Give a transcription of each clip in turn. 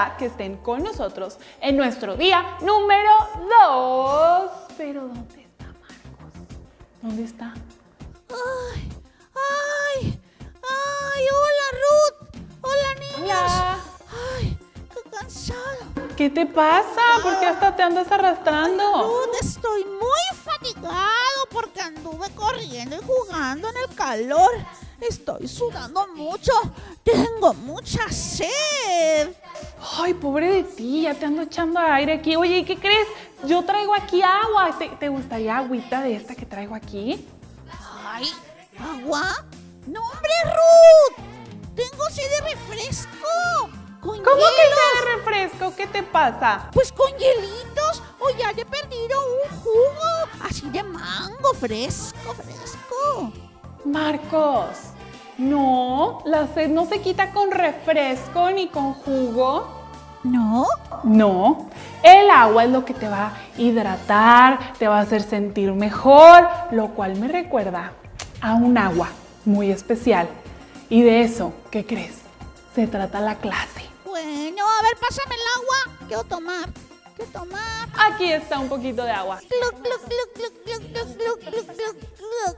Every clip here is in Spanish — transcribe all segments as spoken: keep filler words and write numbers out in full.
da que estén con nosotros en nuestro día número dos. Pero ¿dónde está Marcos? ¿Dónde está? Ay, ay, ay, hola Ruth. Hola niños. Hola. Ay, qué cansado. ¿Qué te pasa? ¿Por qué hasta te andas arrastrando? Ruth, estoy muy fatigado porque anduve corriendo y jugando en el calor. Estoy sudando mucho. Tengo mucha sed. Ay, pobre de ti, ya te ando echando aire aquí. Oye, ¿y qué crees? Yo traigo aquí agua. ¿Te, te gustaría agüita de esta que traigo aquí? Ay, ¿agua? ¡No, hombre, Ruth! Tengo sed de refresco. Con ¿Cómo hielos. que sed de refresco? ¿Qué te pasa? Pues con hielitos, o ya le he perdido un jugo así de mango, fresco, fresco. Marcos, no, la sed no se quita con refresco ni con jugo. ¿No? No, el agua es lo que te va a hidratar, te va a hacer sentir mejor, lo cual me recuerda a un agua muy especial. Y de eso, ¿qué crees? Se trata la clase. Bueno, a ver, pásame el agua. Quiero tomar, quiero tomar. Aquí está un poquito de agua. Gluc, gluc, gluc, gluc, gluc, gluc, gluc, gluc, gluc, gluc.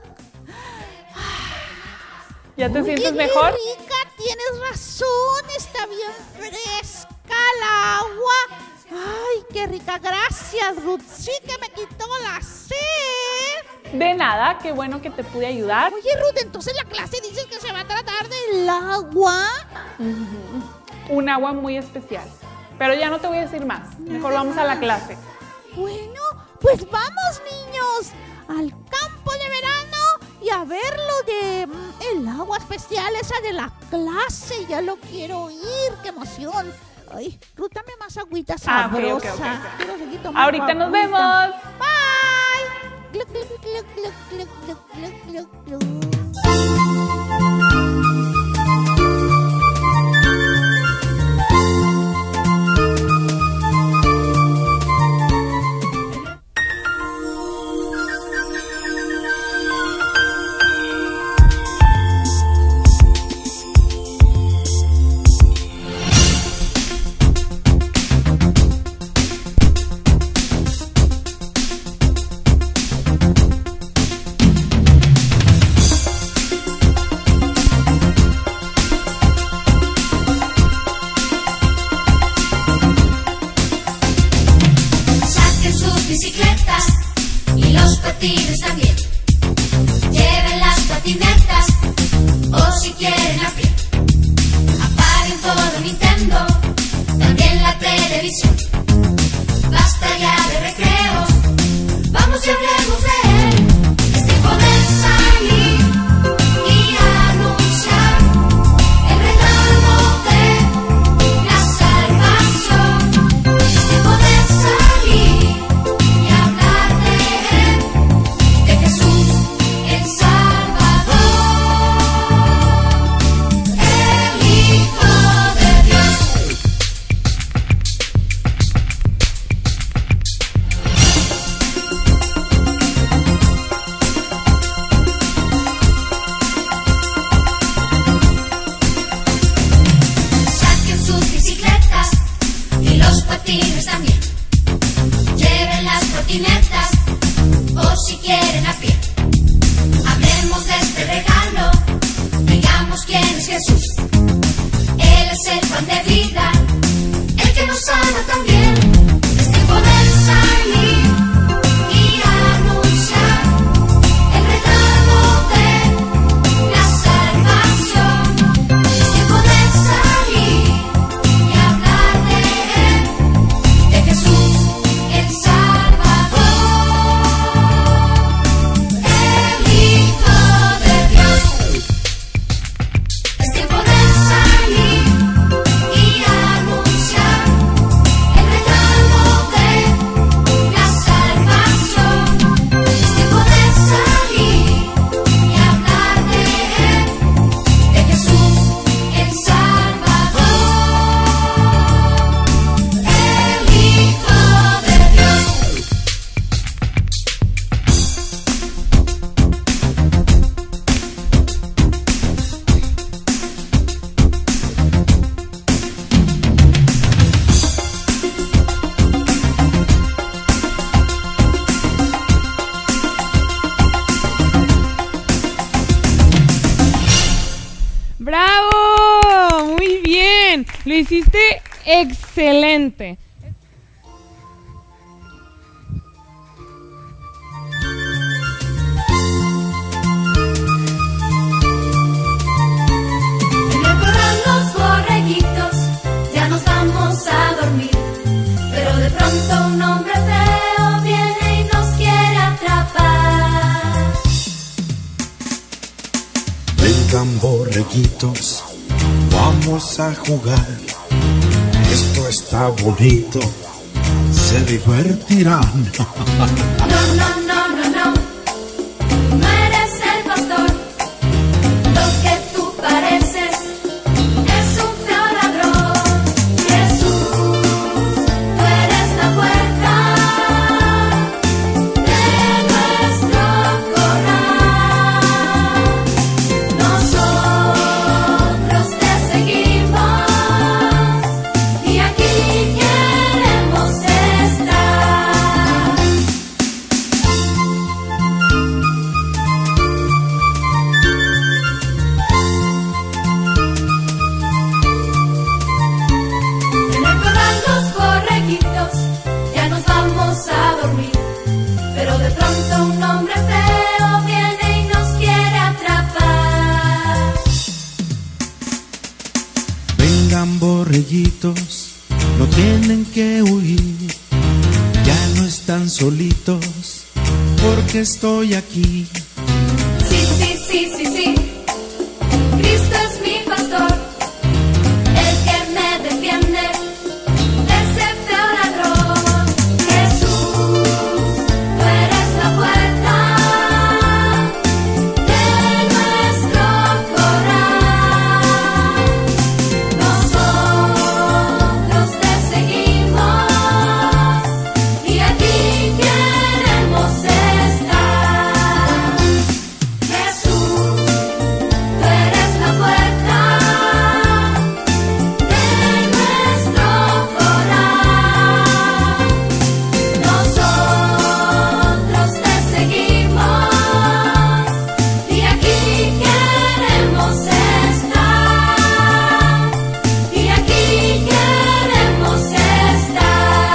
¿Ya te Oye, sientes qué mejor? rica, tienes razón, está bien fresca el agua. Ay, qué rica, gracias Ruth, sí que me quitó la sed. De nada, qué bueno que te pude ayudar. Oye Ruth, entonces la clase dice que se va a tratar del agua. Uh-huh. Un agua muy especial. Pero ya no te voy a decir más, mejor vamos a la clase. Bueno, pues vamos niños, al campo de verano y a ver lo de mm, el agua especial esa de la clase. Ya lo quiero oír, qué emoción. Ay, Ruth, dame más agüita Ah, sabrosa. ok, ok, ok, ok. Quiero seguir tomando Ahorita nos agüita. vemos. Bye. Gluc, gluc, gluc, gluc, gluc, gluc, gluc, gluc, gluc. Bicicletas y los patines también. Lleven las patinetas o si quieren a pie. Apaguen todo Nintendo, también la televisión. Basta ya de recreos, vamos y hablemos de él. Es tiempo de salir y anunciar el retorno de la salvación. Es tiempo de salir y hablar de él, de Jesús el Salvador, el Hijo de Dios. Saquen sus bicicletas y los patines también. Lleven las patinetas o si quieren a pie. Hablemos de este regalo, digamos quién es Jesús. Él es el pan de vida, el que nos sana también. Es tiempo de salir y anunciar el retorno de la salvación. Es tiempo de salir y hablar de él, de Jesús el Salvador, el Hijo de Dios. Es tiempo de salir y anunciar el retorno hiciste excelente. En el corral los borreguitos ya nos vamos a dormir, pero de pronto un hombre feo viene y nos quiere atrapar. Vengan borreguitos, vamos a jugar. Esto está bonito, se divertirán. No, no, no, no, no, no eres el pastor. Lo que tú pareces es un feo ladrón. Jesús, tú eres la puerta de nuestro corral. Nosotros te seguimos y aquí queremos estar. En el corral los borreguitos ya nos vamos a dormir, pero de pronto un hombre feo viene y nos quiere atrapar. Vengan borreguitos, no tienen que huir. Ya no están solitos, porque estoy aquí. Sí, sí, sí, sí, sí, Cristo es mi pastor, el que me defiende de ese feo ladrón. Jesús, tú eres la puerta de nuestro corral. Nosotros te seguimos y aquí queremos estar. Jesús, tú eres la puerta de nuestro corral. Nosotros te seguimos y aquí queremos estar. Y aquí queremos estar.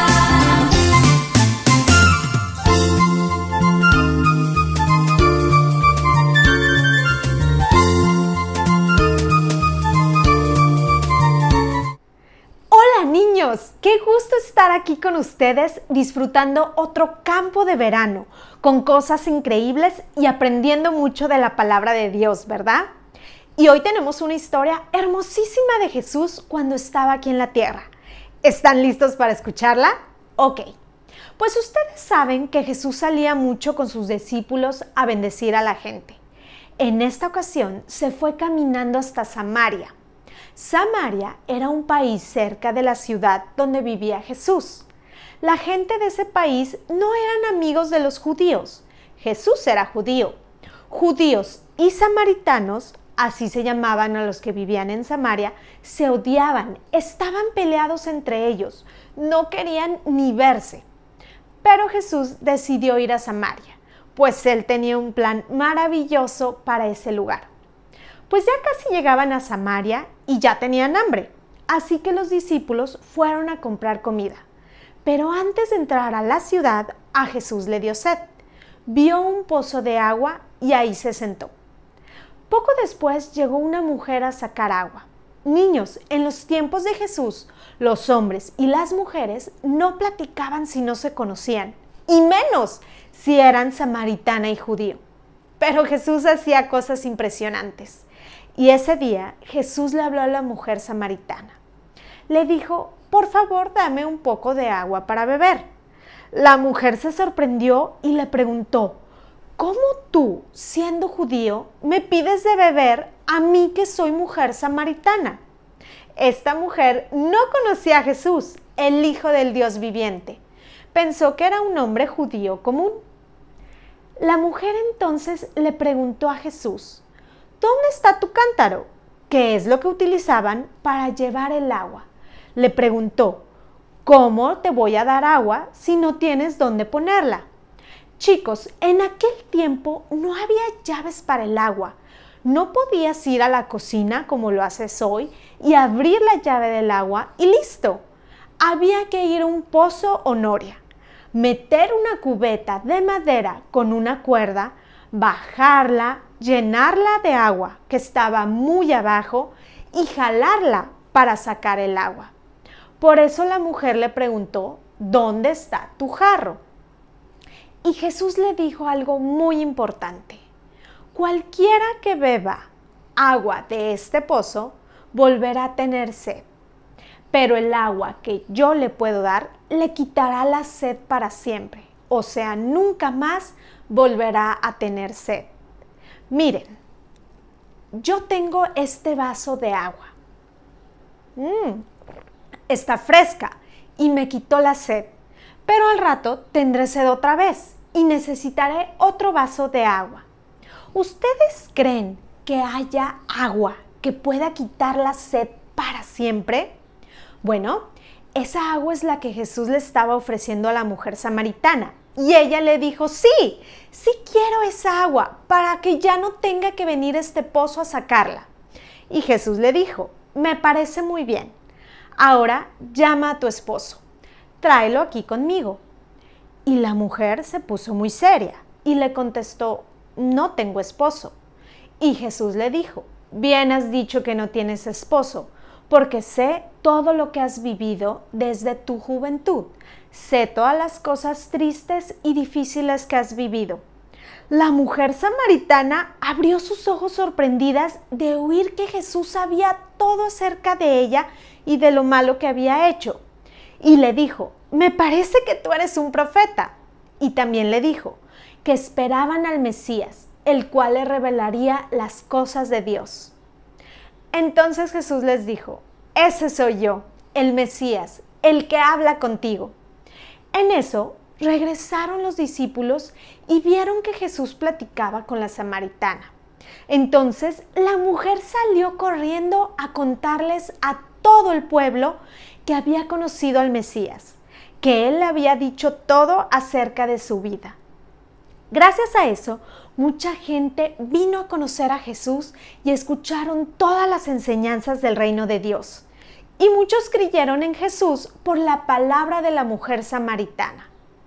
Hola niños, qué gusto estar aquí con ustedes disfrutando otro campo de verano con cosas increíbles y aprendiendo mucho de la palabra de Dios, ¿verdad? Y hoy tenemos una historia hermosísima de Jesús cuando estaba aquí en la tierra. ¿Están listos para escucharla? Ok. Pues ustedes saben que Jesús salía mucho con sus discípulos a bendecir a la gente. En esta ocasión se fue caminando hasta Samaria. Samaria era un país cerca de la ciudad donde vivía Jesús. La gente de ese país no eran amigos de los judíos. Jesús era judío. Judíos y samaritanos, así se llamaban a los que vivían en Samaria, se odiaban, estaban peleados entre ellos, no querían ni verse. Pero Jesús decidió ir a Samaria, pues él tenía un plan maravilloso para ese lugar. Pues ya casi llegaban a Samaria y ya tenían hambre, así que los discípulos fueron a comprar comida. Pero antes de entrar a la ciudad, a Jesús le dio sed. Vio un pozo de agua y ahí se sentó. Poco después llegó una mujer a sacar agua. Niños, en los tiempos de Jesús, los hombres y las mujeres no platicaban si no se conocían, y menos si eran samaritana y judío. Pero Jesús hacía cosas impresionantes. Y ese día Jesús le habló a la mujer samaritana. Le dijo, por favor, dame un poco de agua para beber. La mujer se sorprendió y le preguntó, ¿cómo tú, siendo judío, me pides de beber a mí que soy mujer samaritana? Esta mujer no conocía a Jesús, el Hijo del Dios viviente. Pensó que era un hombre judío común. La mujer entonces le preguntó a Jesús, ¿dónde está tu cántaro? Que es lo que utilizaban para llevar el agua. Le preguntó, ¿cómo te voy a dar agua si no tienes dónde ponerla? Chicos, en aquel tiempo no había llaves para el agua. No podías ir a la cocina como lo haces hoy y abrir la llave del agua y listo. Había que ir a un pozo o noria, meter una cubeta de madera con una cuerda, bajarla, llenarla de agua que estaba muy abajo y jalarla para sacar el agua. Por eso la mujer le preguntó, ¿dónde está tu jarro? Y Jesús le dijo algo muy importante. Cualquiera que beba agua de este pozo volverá a tener sed, pero el agua que yo le puedo dar le quitará la sed para siempre, o sea, nunca más volverá a tener sed. Miren, yo tengo este vaso de agua. Mm, está fresca y me quitó la sed, pero al rato tendré sed otra vez y necesitaré otro vaso de agua. ¿Ustedes creen que haya agua que pueda quitar la sed para siempre? Bueno, esa agua es la que Jesús le estaba ofreciendo a la mujer samaritana. Y ella le dijo, sí, sí quiero esa agua para que ya no tenga que venir a este pozo a sacarla. Y Jesús le dijo, me parece muy bien. Ahora llama a tu esposo, tráelo aquí conmigo. Y la mujer se puso muy seria y le contestó, no tengo esposo. Y Jesús le dijo, bien has dicho que no tienes esposo, porque sé todo lo que has vivido desde tu juventud. Sé todas las cosas tristes y difíciles que has vivido. La mujer samaritana abrió sus ojos sorprendidas de oír que Jesús sabía todo acerca de ella y de lo malo que había hecho. Y le dijo, me parece que tú eres un profeta. Y también le dijo que esperaban al Mesías, el cual le revelaría las cosas de Dios. Entonces Jesús les dijo, ese soy yo, el Mesías, el que habla contigo. En eso regresaron los discípulos y vieron que Jesús platicaba con la samaritana. Entonces la mujer salió corriendo a contarles a todo el pueblo que había conocido al Mesías, que él le había dicho todo acerca de su vida. Gracias a eso, mucha gente vino a conocer a Jesús y escucharon todas las enseñanzas del reino de Dios. Y muchos creyeron en Jesús por la palabra de la mujer samaritana.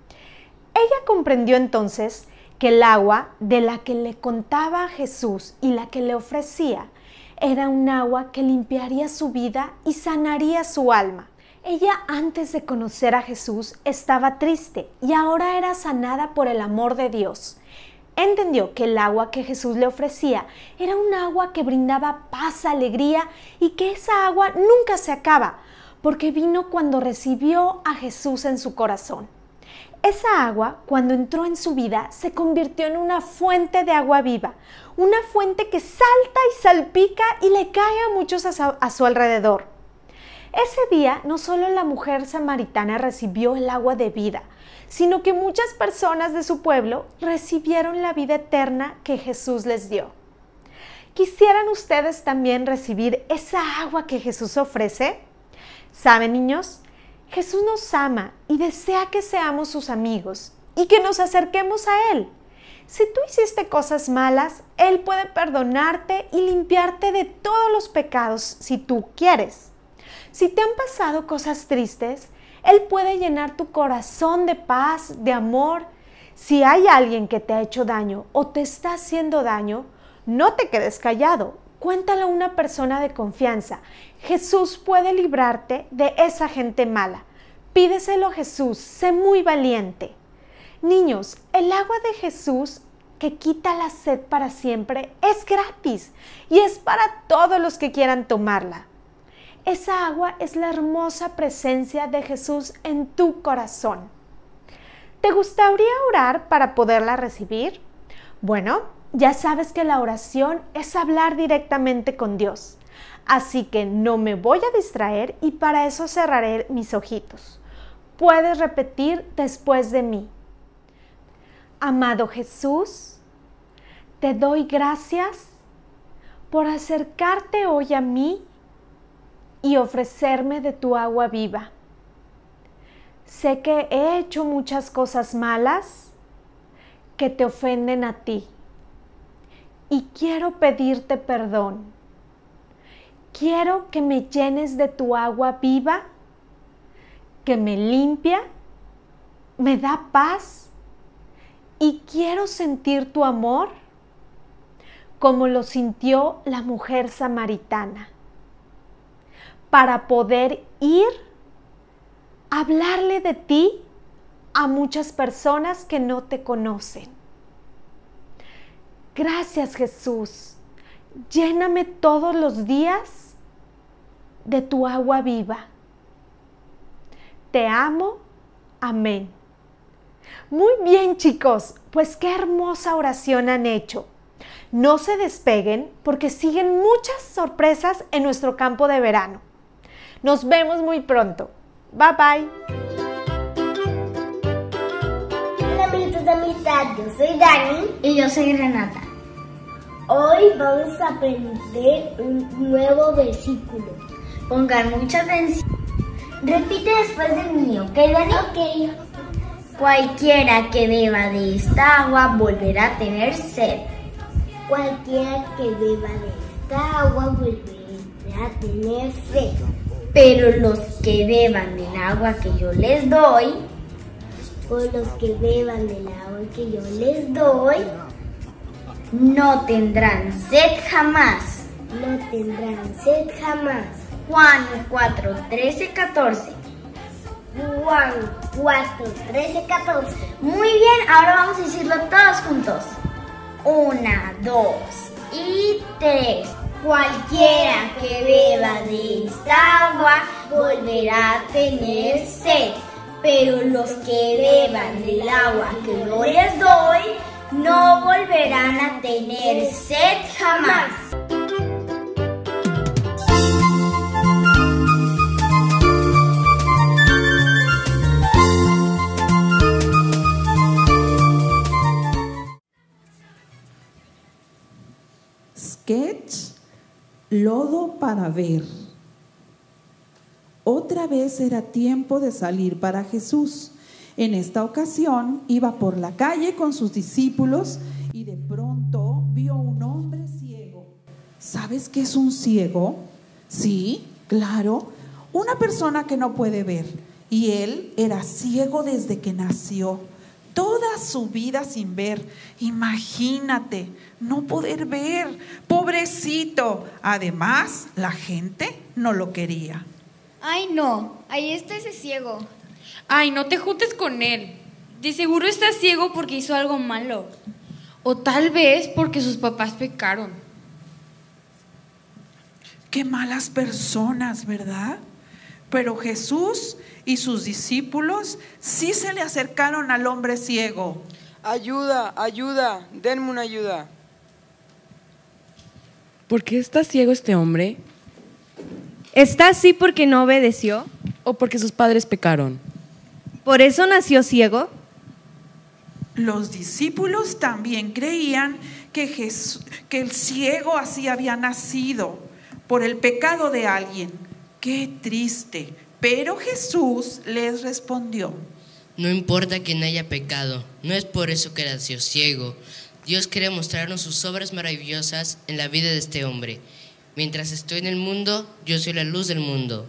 Ella comprendió entonces que el agua de la que le contaba a Jesús y la que le ofrecía era un agua que limpiaría su vida y sanaría su alma. Ella, antes de conocer a Jesús, estaba triste y ahora era sanada por el amor de Dios. Entendió que el agua que Jesús le ofrecía era un agua que brindaba paz, alegría y que esa agua nunca se acaba, porque vino cuando recibió a Jesús en su corazón. Esa agua, cuando entró en su vida, se convirtió en una fuente de agua viva, una fuente que salta y salpica y le cae a muchos a su, a su alrededor. Ese día, no solo la mujer samaritana recibió el agua de vida, sino que muchas personas de su pueblo recibieron la vida eterna que Jesús les dio. ¿Quisieran ustedes también recibir esa agua que Jesús ofrece? ¿Saben, niños? Jesús nos ama y desea que seamos sus amigos y que nos acerquemos a Él. Si tú hiciste cosas malas, Él puede perdonarte y limpiarte de todos los pecados si tú quieres. Si te han pasado cosas tristes, Él puede llenar tu corazón de paz, de amor. Si hay alguien que te ha hecho daño o te está haciendo daño, no te quedes callado. Cuéntale a una persona de confianza. Jesús puede librarte de esa gente mala. Pídeselo a Jesús, sé muy valiente. Niños, el agua de Jesús que quita la sed para siempre es gratis y es para todos los que quieran tomarla. Esa agua es la hermosa presencia de Jesús en tu corazón. ¿Te gustaría orar para poderla recibir? Bueno, ya sabes que la oración es hablar directamente con Dios. Así que no me voy a distraer y para eso cerraré mis ojitos. Puedes repetir después de mí. Amado Jesús, te doy gracias por acercarte hoy a mí y ofrecerme de tu agua viva. Sé que he hecho muchas cosas malas que te ofenden a ti y quiero pedirte perdón. Quiero que me llenes de tu agua viva, que me limpia, me da paz y quiero sentir tu amor como lo sintió la mujer samaritana, para poder ir a hablarle de ti a muchas personas que no te conocen. Gracias, Jesús. Lléname todos los días de tu agua viva. Te amo. Amén. Muy bien, chicos, pues qué hermosa oración han hecho. No se despeguen porque siguen muchas sorpresas en nuestro campo de verano. Nos vemos muy pronto. Bye bye. Hola amiguitos de amistad, yo soy Dani y yo soy Renata. Hoy vamos a aprender un nuevo versículo. Pongan mucha atención. Repite después de mí, ¿ok, Dani? Ok. Cualquiera que beba de esta agua volverá a tener sed. Cualquiera que beba de esta agua volverá a tener sed. Pero los que beban del agua que yo les doy, o los que beban del agua que yo les doy, no tendrán sed jamás. No tendrán sed jamás. Juan cuatro, trece, catorce. Juan cuatro, trece, catorce. Muy bien, ahora vamos a decirlo todos juntos. Una, dos y tres. Cualquiera que beba de esta agua volverá a tener sed. Pero los que beban del agua que yo les doy no volverán a tener sed jamás. Sketch, lodo para ver. Otra vez era tiempo de salir para Jesús. En esta ocasión iba por la calle con sus discípulos y de pronto vio un hombre ciego. ¿Sabes qué es un ciego? Sí, claro, una persona que no puede ver. Y él era ciego desde que nació. Toda su vida sin ver. Imagínate, no poder ver. Pobrecito. Además, la gente no lo quería. Ay, no, ahí está ese ciego. Ay, no te juntes con él. De seguro está ciego porque hizo algo malo. O tal vez porque sus papás pecaron. Qué malas personas, ¿verdad? Pero Jesús y sus discípulos sí se le acercaron al hombre ciego. Ayuda, ayuda, denme una ayuda. ¿Por qué está ciego este hombre? ¿Está así porque no obedeció? ¿O porque sus padres pecaron? ¿Por eso nació ciego? Los discípulos también creían que, Jesús, que el ciego así había nacido por el pecado de alguien. ¡Qué triste! Pero Jesús les respondió: no importa que no haya pecado, no es por eso que nació ciego. Dios quiere mostrarnos sus obras maravillosas en la vida de este hombre. Mientras estoy en el mundo, yo soy la luz del mundo.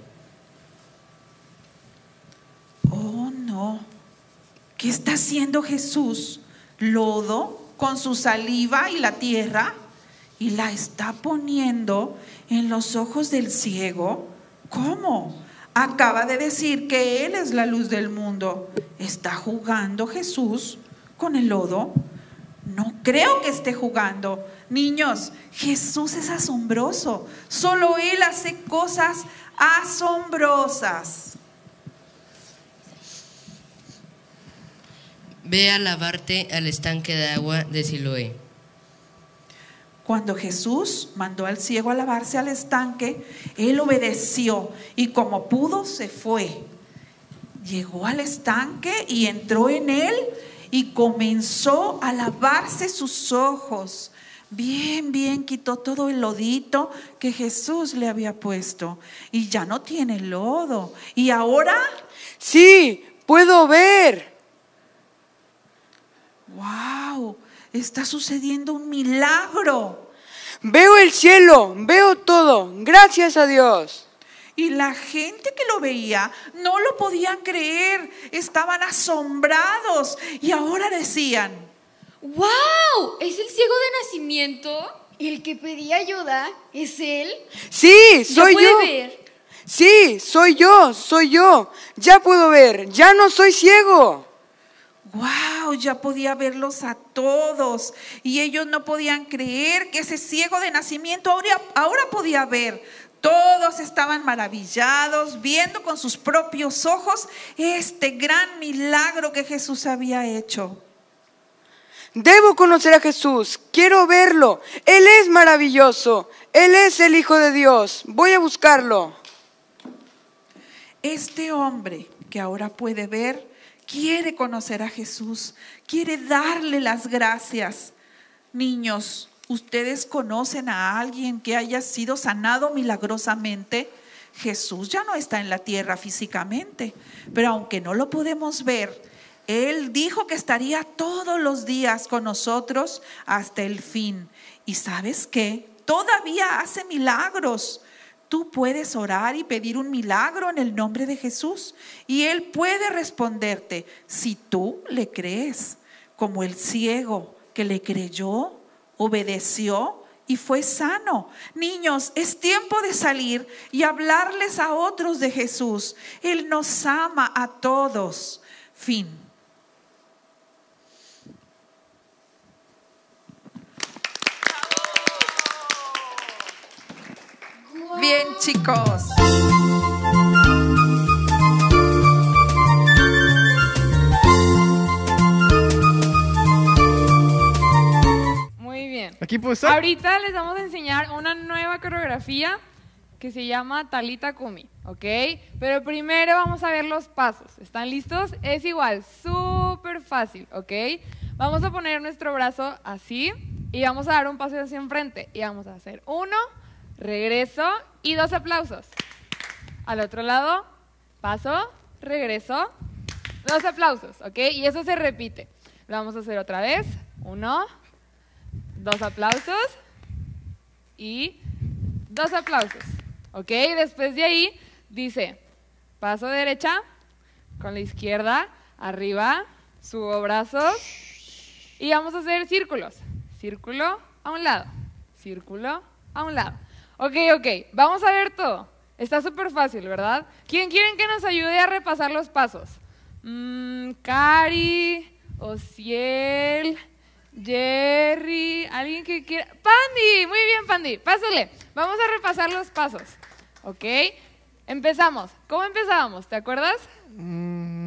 Oh, no. ¿Qué está haciendo Jesús? ¿Lodo con su saliva y la tierra? ¿Y la está poniendo en los ojos del ciego? ¿Cómo? Acaba de decir que Él es la luz del mundo. ¿Está jugando Jesús con el lodo? No creo que esté jugando. Niños, Jesús es asombroso. Solo Él hace cosas asombrosas. Ve a lavarte al estanque de agua de Siloé. Cuando Jesús mandó al ciego a lavarse al estanque, él obedeció y como pudo se fue. Llegó al estanque y entró en él y comenzó a lavarse sus ojos. Bien, bien, quitó todo el lodito que Jesús le había puesto y ya no tiene lodo. ¿Y ahora? ¡Sí! ¡Puedo ver! ¡Wow! está sucediendo un milagro. Veo el cielo, veo todo, gracias a Dios. Y la gente que lo veía no lo podían creer, estaban asombrados y ahora decían: ¡Wow! ¿Es el ciego de nacimiento? ¿El que pedía ayuda es él? Sí, soy ¿Ya puede yo. ver? Sí, soy yo, soy yo. Ya puedo ver, ya no soy ciego. ¡Wow! Ya podía verlos a todos y ellos no podían creer que ese ciego de nacimiento ahora, ahora podía ver. Todos estaban maravillados viendo con sus propios ojos este gran milagro que Jesús había hecho. Debo conocer a Jesús, quiero verlo. Él es maravilloso, Él es el Hijo de Dios. Voy a buscarlo. Este hombre que ahora puede ver quiere conocer a Jesús, quiere darle las gracias. Niños, ¿ustedes conocen a alguien que haya sido sanado milagrosamente? Jesús ya no está en la tierra físicamente, pero aunque no lo podemos ver, Él dijo que estaría todos los días con nosotros hasta el fin. ¿Y sabes qué? Todavía hace milagros. Tú puedes orar y pedir un milagro en el nombre de Jesús y Él puede responderte si tú le crees, como el ciego que le creyó, obedeció y fue sano. Niños, es tiempo de salir y hablarles a otros de Jesús. Él nos ama a todos. Fin. Bien, chicos. Muy bien. Aquí puedo estar. Ahorita les vamos a enseñar una nueva coreografía que se llama Talita Kumi, ¿ok? Pero primero vamos a ver los pasos. ¿Están listos? Es igual, súper fácil, ¿ok? Vamos a poner nuestro brazo así y vamos a dar un paso hacia enfrente y vamos a hacer uno, regreso y dos aplausos. Al otro lado, paso, regreso, dos aplausos, ¿ok? Y eso se repite. Lo vamos a hacer otra vez. Uno, dos aplausos y dos aplausos, ¿ok? Después de ahí dice, paso derecha con la izquierda, arriba, subo brazos y vamos a hacer círculos. Círculo a un lado, círculo a un lado. Ok, ok, vamos a ver todo. Está súper fácil, ¿verdad? ¿Quién quieren que nos ayude a repasar los pasos? Mm, Cari, Ociel, Jerry, alguien que quiera. Pandi, muy bien, Pandi, pásale. Vamos a repasar los pasos, ¿ok? Empezamos. ¿Cómo empezábamos? ¿Te acuerdas? Mm.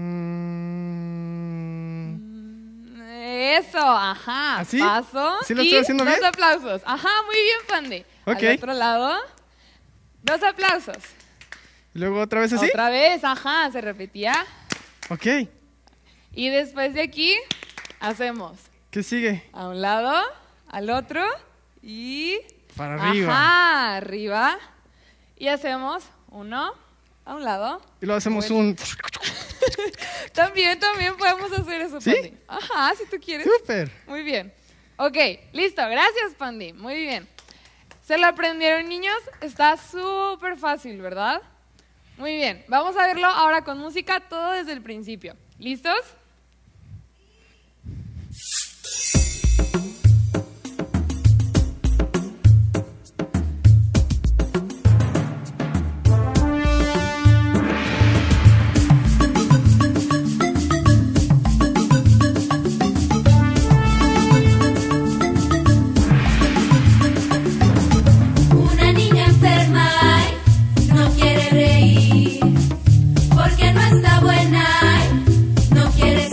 Eso, ajá. ¿Así? Paso. ¿Sí lo y estoy haciendo dos bien? aplausos. Ajá, muy bien, Pandi. Ok. Al otro lado, dos aplausos. Luego otra vez así. Otra vez, ajá, se repetía. Ok. Y después de aquí, hacemos. ¿Qué sigue? A un lado, al otro y... Para arriba. Ajá, arriba. Y hacemos uno a un lado. Y luego hacemos Bueno. un... También, también podemos hacer eso, ¿Sí? Pandi. Ajá, si tú quieres. Súper. Muy bien. Ok, listo. Gracias, Pandi. Muy bien. ¿Se lo aprendieron, niños? Está súper fácil, ¿verdad? Muy bien. Vamos a verlo ahora con música, todo desde el principio. ¿Listos? Una niña enferma no quiere reír porque no está buena, no quiere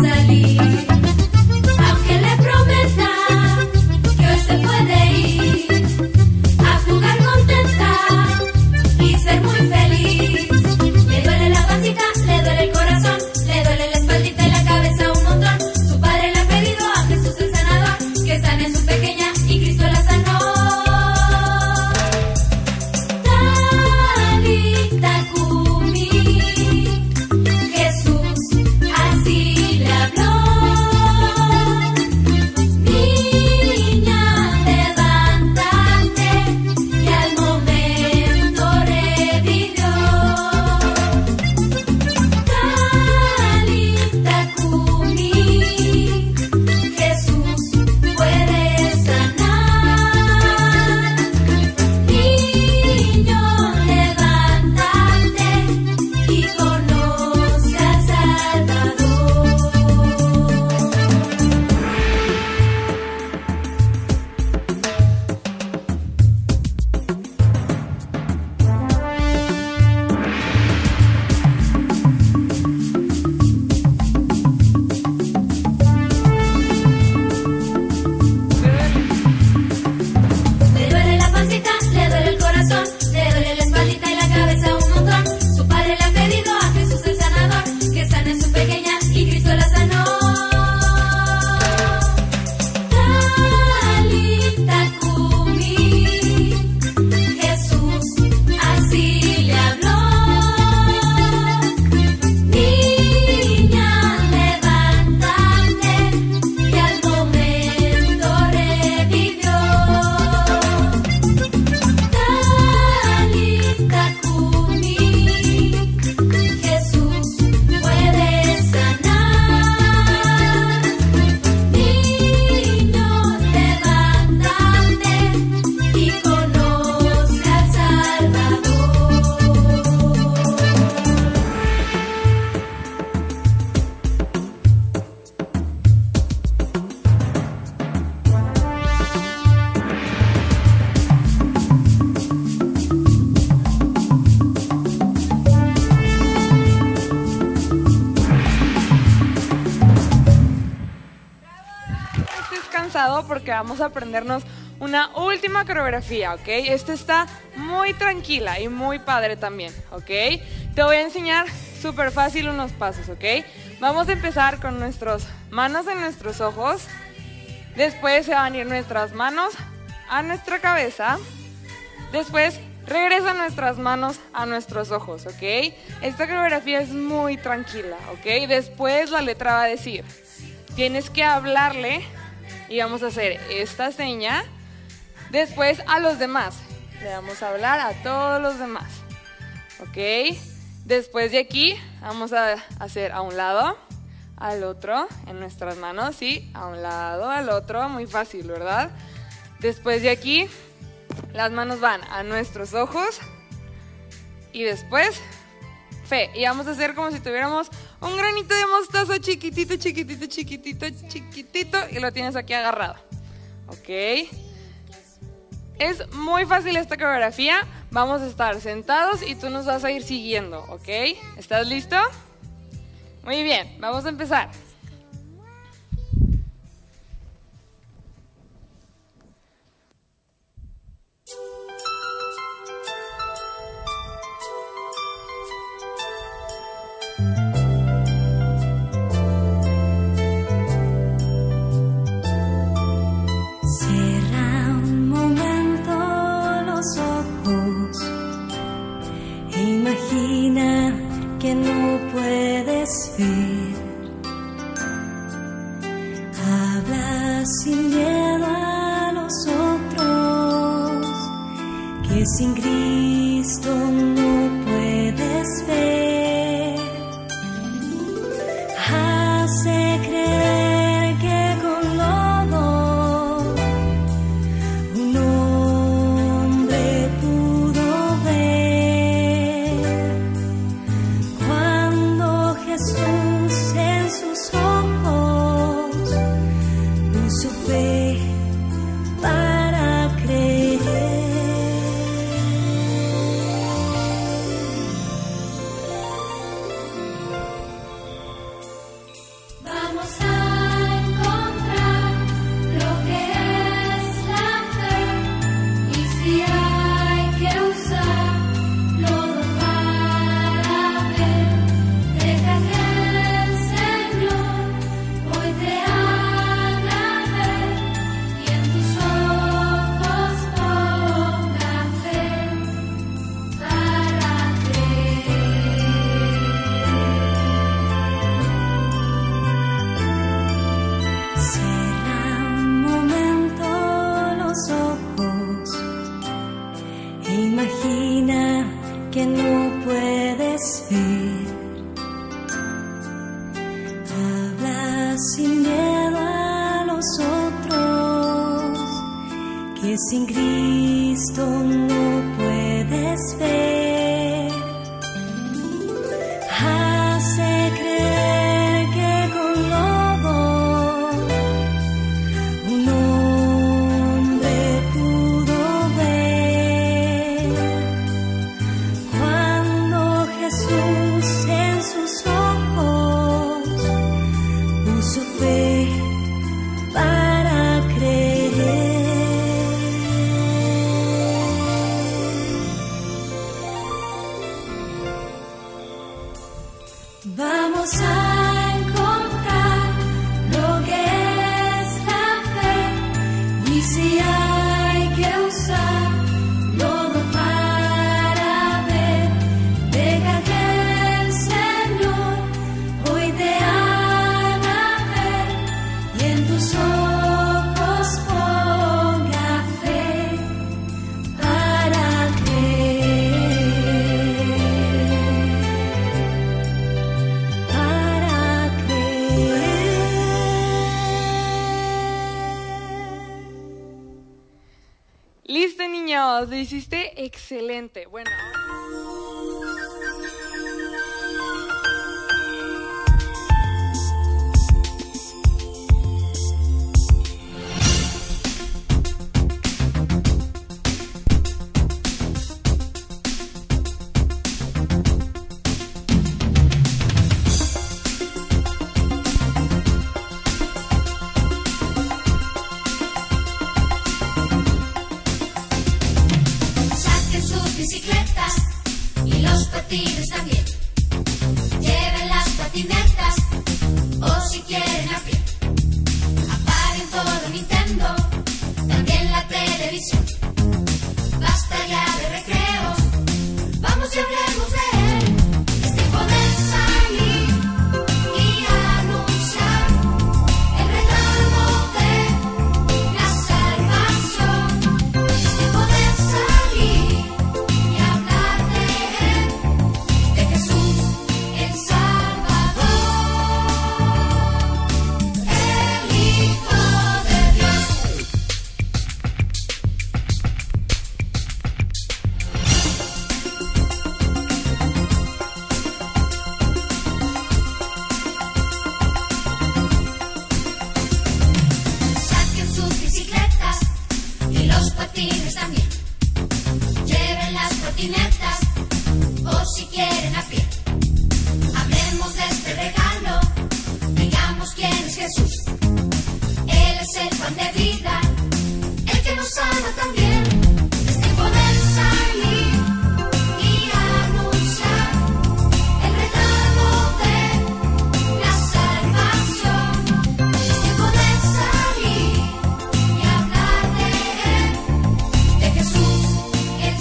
pasado porque vamos a aprendernos una última coreografía, ¿ok? Esta está muy tranquila y muy padre también, ¿ok? Te voy a enseñar súper fácil unos pasos, ¿ok? Vamos a empezar con nuestras manos en nuestros ojos. Después se van a ir nuestras manos a nuestra cabeza. Después regresan nuestras manos a nuestros ojos, ¿ok? Esta coreografía es muy tranquila, ¿ok? Después la letra va a decir, tienes que hablarle y vamos a hacer esta seña. Después a los demás, le vamos a hablar a todos los demás, ¿ok? Después de aquí vamos a hacer a un lado, al otro, en nuestras manos, sí, a un lado, al otro, muy fácil, ¿verdad? Después de aquí, las manos van a nuestros ojos y después fe. Y vamos a hacer como si tuviéramos un granito de mostaza chiquitito, chiquitito, chiquitito, chiquitito y lo tienes aquí agarrado. ¿Ok? Es muy fácil esta coreografía. Vamos a estar sentados y tú nos vas a ir siguiendo. ¿Ok? ¿Estás listo? Muy bien, vamos a empezar. Que no puedes ver, habla sin miedo a los otros, que sin Cristo no puedes ver, hace creer que con lodo un hombre pudo ver. Jesús en sus ojos puso fe para creer. Vamos a encontrar lo que es la fe y si hay que usarlo para ver. Deja que el Señor hoy te haga ver y en tus ojos ponga fe para creer. Cierra un momento los ojos e imagina que no puedes ver. Habla sin miedo a los otros, que sin Cristo no puedes ver. Hace creer que con lodo un hombre pudo ver. Cuando Jesús en sus ojos puso fe para creer. Vamos a encontrar lo que es la fe y si hay que usarlo para ver. Deja que el Señor hoy te haga ver y en tus ojos ponga fe para creer. Para creer. Listo, niños, lo hiciste excelente. Bueno, Jesús. Él es el pan de vida, el que nos sana también. Es tiempo de salir y anunciar el regalo de la salvación. Es tiempo de salir y hablar de Él, de Jesús, el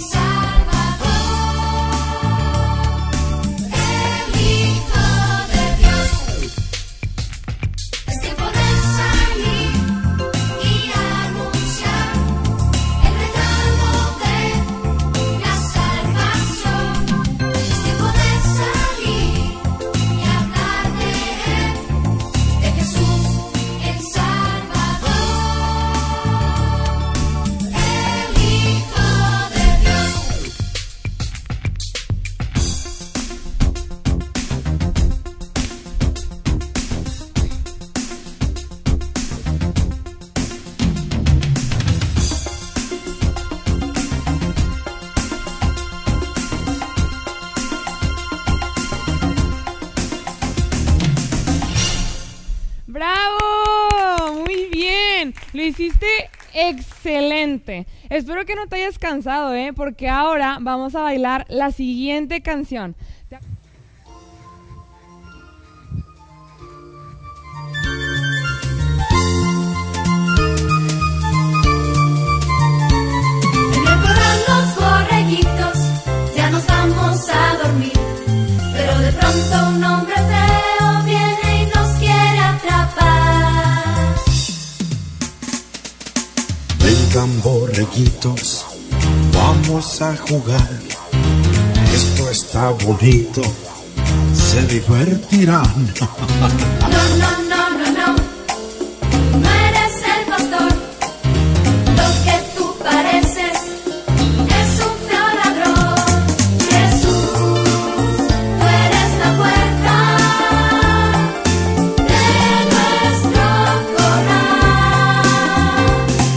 Salvador, el Hijo de Dios. Es tiempo de salir y anunciar el regalo de la salvación. Es tiempo de salir y hablar de Él, de Jesús, el Salvador, el Hijo de Dios. ¡Bravo! Muy bien. Lo hiciste excelente. Espero que no te hayas cansado, ¿eh? Porque ahora vamos a bailar la siguiente canción. En el corral los borreguitos ya nos vamos a dormir, pero de pronto un hombre feo viene y nos quiere atrapar. Vengan borreguitos, vamos a jugar. Esto está bonito, se divertirán. No, no, no, no, no, no eres el pastor. Lo que tú pareces es un feo ladrón. Jesús, tú eres la puerta de nuestro corral.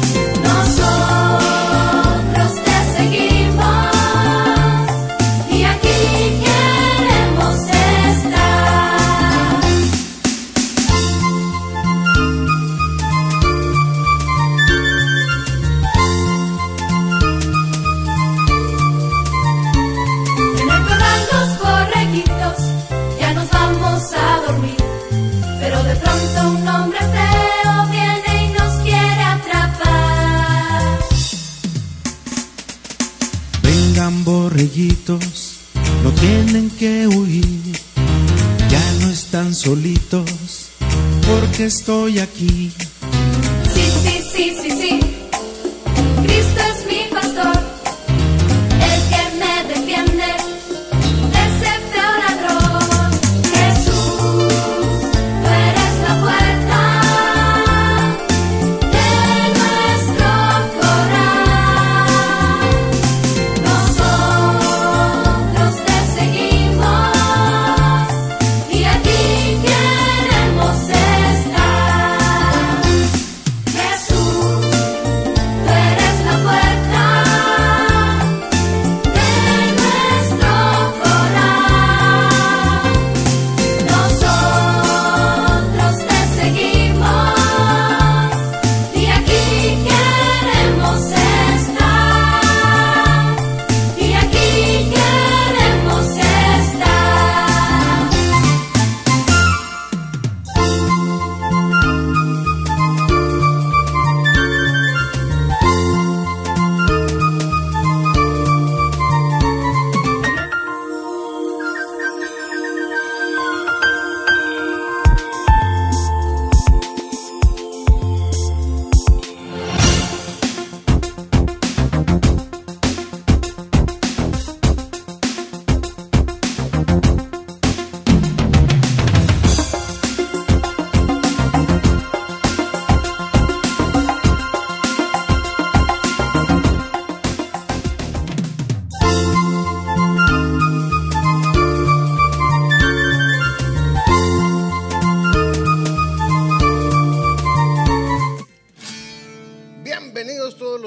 Nosotros te seguimos y aquí queremos estar. En el corral los borreguitos ya nos vamos a dormir, pero de pronto un hombre feo viene y nos quiere atrapar. Vengan borreguitos, no tienen que huir. Ya no están solitos, porque estoy aquí. Sí, sí, sí, sí, sí. Cristo es mi pastor, el que me defiende de ese feo ladrón. Jesús, tú eres la puerta de nuestro corral. Nosotros te seguimos y aquí queremos estar. Jesús,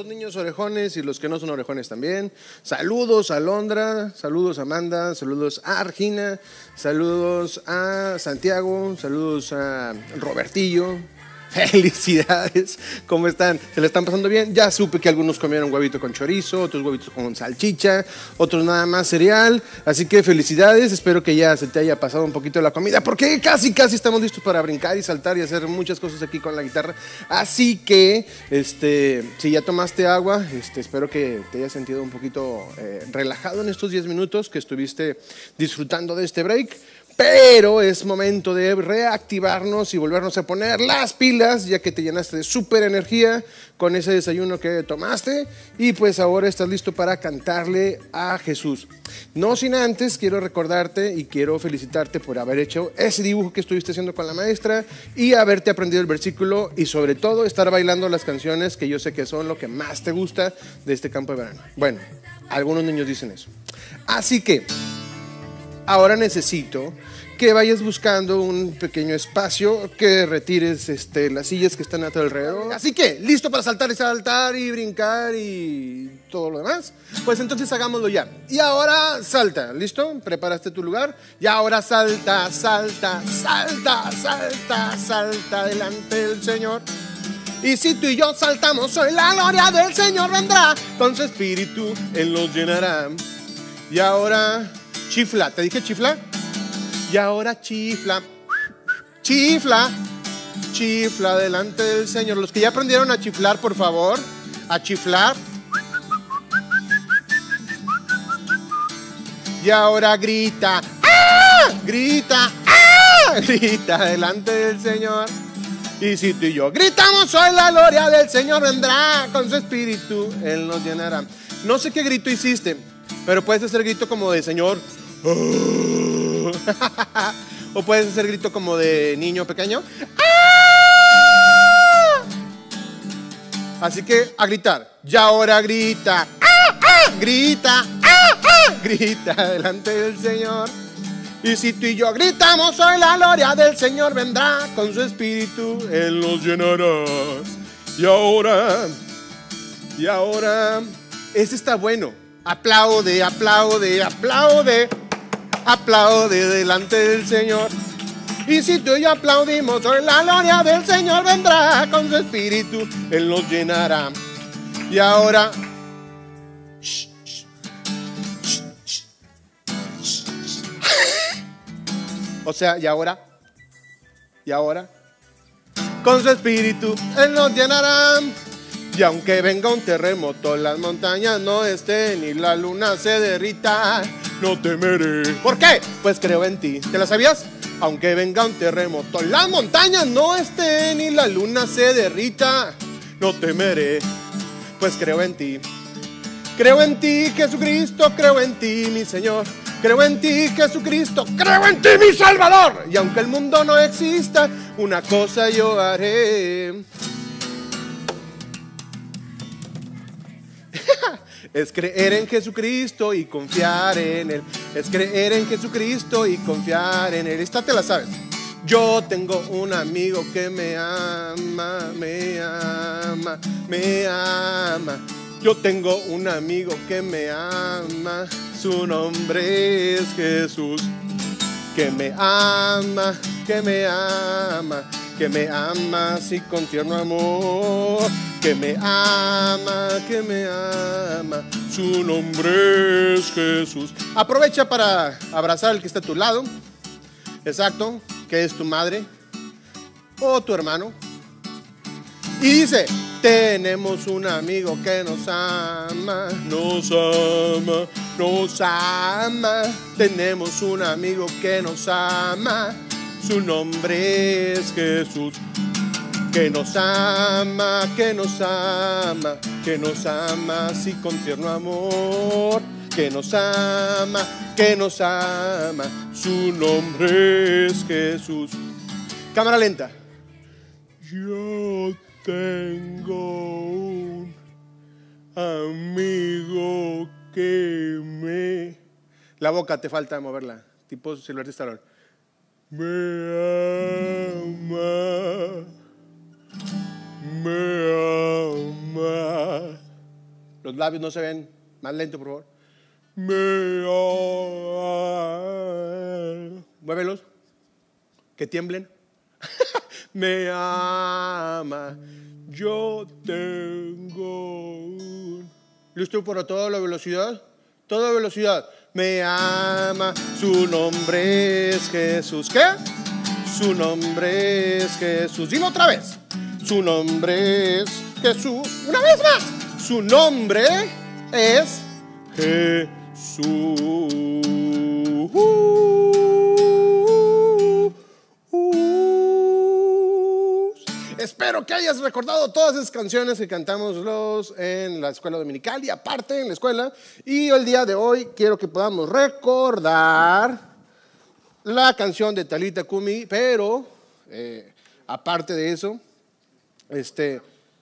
los niños orejones y los que no son orejones también. Saludos a Londra, saludos a Amanda, saludos a Argina, saludos a Santiago, saludos a Robertillo. Felicidades, ¿cómo están? ¿Se le están pasando bien? Ya supe que algunos comieron huevito con chorizo, otros huevitos con salchicha, otros nada más cereal, así que felicidades, espero que ya se te haya pasado un poquito la comida, porque casi casi estamos listos para brincar y saltar y hacer muchas cosas aquí con la guitarra, así que este, si ya tomaste agua, este, espero que te hayas sentido un poquito eh, relajado en estos diez minutos que estuviste disfrutando de este break. Pero es momento de reactivarnos y volvernos a poner las pilas, ya que te llenaste de súper energía con ese desayuno que tomaste y pues ahora estás listo para cantarle a Jesús. No sin antes quiero recordarte y quiero felicitarte por haber hecho ese dibujo que estuviste haciendo con la maestra y haberte aprendido el versículo y sobre todo estar bailando las canciones que yo sé que son lo que más te gusta de este campo de verano. Bueno, algunos niños dicen eso. Así que ahora necesito que vayas buscando un pequeño espacio, que retires este, las sillas que están a tu alrededor. Así que, ¿listo para saltar y saltar y brincar y todo lo demás? Pues entonces hagámoslo ya. Y ahora salta, ¿listo? ¿Preparaste tu lugar? Y ahora salta, salta, salta, salta, salta delante del Señor. Y si tú y yo saltamos hoy, la gloria del Señor vendrá. Con su espíritu Él nos llenará. Y ahora chifla, ¿te dije chifla? Y ahora chifla, chifla, chifla delante del Señor. Los que ya aprendieron a chiflar, por favor, a chiflar. Y ahora grita, ¡ah! Grita, ¡ah! Grita delante del Señor. Y si tú y yo gritamos hoy, la gloria del Señor vendrá. Con su espíritu Él nos llenará. No sé qué grito hiciste, pero puedes hacer grito como de Señor. O puedes hacer grito como de niño pequeño. Así que a gritar. Y ahora grita. Grita. Grita delante del Señor. Y si tú y yo gritamos hoy, la gloria del Señor vendrá. Con su espíritu Él nos llenará. Y ahora, y ahora, ese está bueno. Aplaude, aplaude, aplaude. Aplaude delante del Señor. Y si tú y yo aplaudimos hoy, la gloria del Señor vendrá. Con su espíritu Él nos llenará. Y ahora shh, shh, shh, shh, shh, shh. O sea, y ahora Y ahora con su espíritu Él nos llenará. Y aunque venga un terremoto, las montañas no estén y la luna se derrita, no temeré. ¿Por qué? Pues creo en ti. ¿Te la sabías? Aunque venga un terremoto, las montañas no estén y la luna se derrita, no temeré. Pues creo en ti. Creo en ti, Jesucristo, creo en ti, mi Señor. Creo en ti, Jesucristo, creo en ti, mi Salvador. Y aunque el mundo no exista, una cosa yo haré. Es creer en Jesucristo y confiar en Él. Es creer en Jesucristo y confiar en Él. Esta te la sabes. Yo tengo un amigo que me ama, me ama, me ama. Yo tengo un amigo que me ama. Su nombre es Jesús. Que me ama, que me ama, que me ama así con tierno amor. Que me ama, que me ama, su nombre es Jesús. Aprovecha para abrazar al que está a tu lado. Exacto, que es tu madre o tu hermano. Y dice, tenemos un amigo que nos ama, nos ama, nos ama. Tenemos un amigo que nos ama, su nombre es Jesús. Que nos ama, que nos ama, que nos ama así con tierno amor. Que nos ama, que nos ama, su nombre es Jesús. Cámara lenta. Yo tengo un amigo que me... La boca te falta moverla, tipo Silvestre Stallone. Me ama, me ama. labios no se ven. Más lento, por favor. Me ama. Muévelos. Que tiemblen. Me ama. Yo tengo un... ¿Listo para toda la velocidad? Toda velocidad. Me ama. Su nombre es Jesús. ¿Qué? Su nombre es Jesús. Dilo otra vez. Su nombre es Jesús. Una vez más. Su nombre es Jesús. Uh, uh. Espero que hayas recordado todas esas canciones que cantamos los en la escuela dominical y aparte en la escuela. Y el día de hoy quiero que podamos recordar la canción de Talita Kumi, pero eh, aparte de eso, este,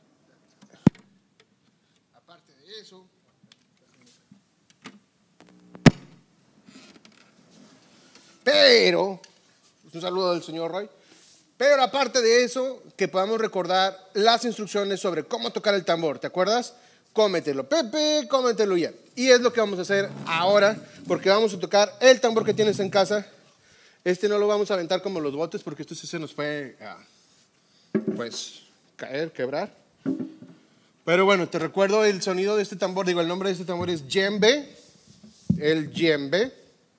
aparte de eso, pero, un saludo del señor Roy, pero aparte de eso, que podamos recordar las instrucciones sobre cómo tocar el tambor, ¿te acuerdas? Cómetelo, Pepe, cómetelo ya. Y es lo que vamos a hacer ahora, porque vamos a tocar el tambor que tienes en casa. Este no lo vamos a aventar como los botes, porque esto sí se nos puede, uh, pues, caer, quebrar. Pero bueno, te recuerdo el sonido de este tambor, digo, el nombre de este tambor es djembe, el djembe.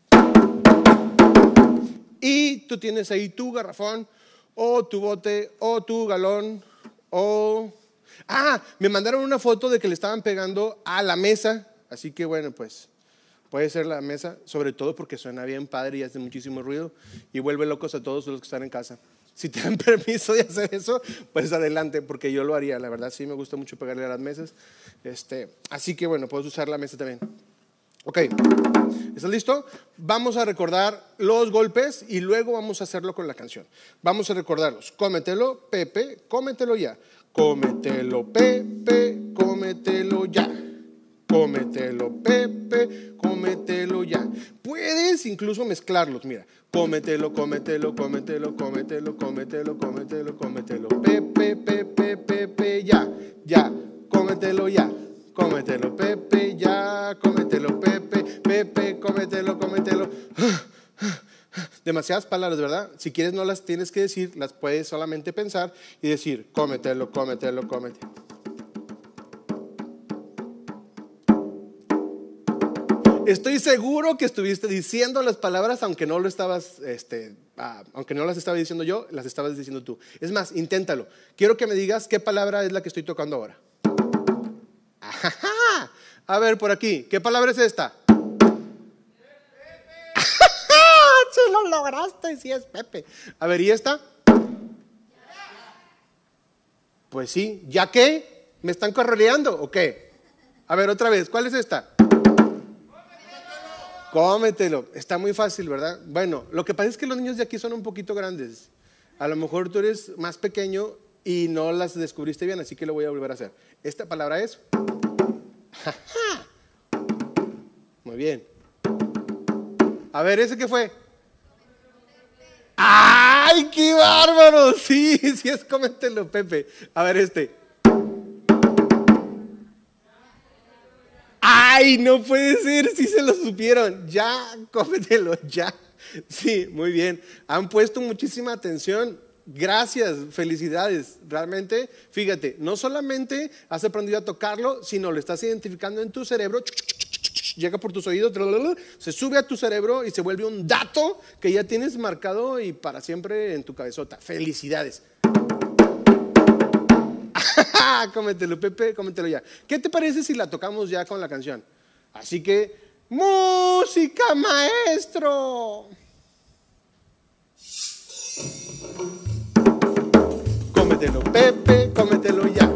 Y tú tienes ahí tu garrafón, o tu bote, o tu galón, o... Ah, me mandaron una foto de que le estaban pegando a la mesa, así que bueno, pues, puede ser la mesa, sobre todo porque suena bien padre y hace muchísimo ruido y vuelve locos a todos los que están en casa. Si te dan permiso de hacer eso, pues adelante, porque yo lo haría, la verdad sí me gusta mucho pegarle a las mesas. Este, así que bueno, puedes usar la mesa también. Ok, ¿estás listo? Vamos a recordar los golpes y luego vamos a hacerlo con la canción. Vamos a recordarlos. Cómetelo, Pepe, cómetelo ya. Cómetelo, Pepe, cómetelo ya. Cómetelo, Pepe, cómetelo ya. Puedes incluso mezclarlos, mira. Cómetelo, cómetelo, cómetelo, cómetelo, cómetelo, cómetelo, cómetelo, Pepe, Pepe, Pepe, ya, ya, cómetelo ya. Cómetelo, Pepe, ya, cómetelo, Pepe, Pepe, cómetelo, cómetelo. Demasiadas palabras, ¿verdad? Si quieres no las tienes que decir, las puedes solamente pensar y decir, cómetelo, cómetelo, cómetelo. Estoy seguro que estuviste diciendo las palabras aunque no lo estabas, este, ah, aunque no las estaba diciendo yo, las estabas diciendo tú. Es más, inténtalo. Quiero que me digas qué palabra es la que estoy tocando ahora. Ajá. A ver, por aquí, ¿qué palabra es esta? Si lo lograste, sí es Pepe. A ver, ¿y esta? Pues sí, ¿ya qué? ¿Me están correreando o qué? A ver, otra vez, ¿cuál es esta? Cómetelo. Está muy fácil, ¿verdad? Bueno, lo que pasa es que los niños de aquí son un poquito grandes. A lo mejor tú eres más pequeño y no las descubriste bien, así que lo voy a volver a hacer. Esta palabra es... Muy bien. A ver, ¿ese qué fue? ¡Ay, qué bárbaro! Sí, sí es cómetelo, Pepe. A ver este. ¡Ay, no puede ser! Sí se lo supieron. Ya, cómetelo, ya. Sí, muy bien. Han puesto muchísima atención. Gracias, felicidades. Realmente, fíjate, no solamente has aprendido a tocarlo, sino lo estás identificando en tu cerebro. Llega por tus oídos, se sube a tu cerebro y se vuelve un dato que ya tienes marcado y para siempre en tu cabezota. Felicidades. Cómetelo, Pepe, cómetelo ya. ¿Qué te parece si la tocamos ya con la canción? Así que, ¡música, maestro! Cómetelo, Pepe, cómetelo ya.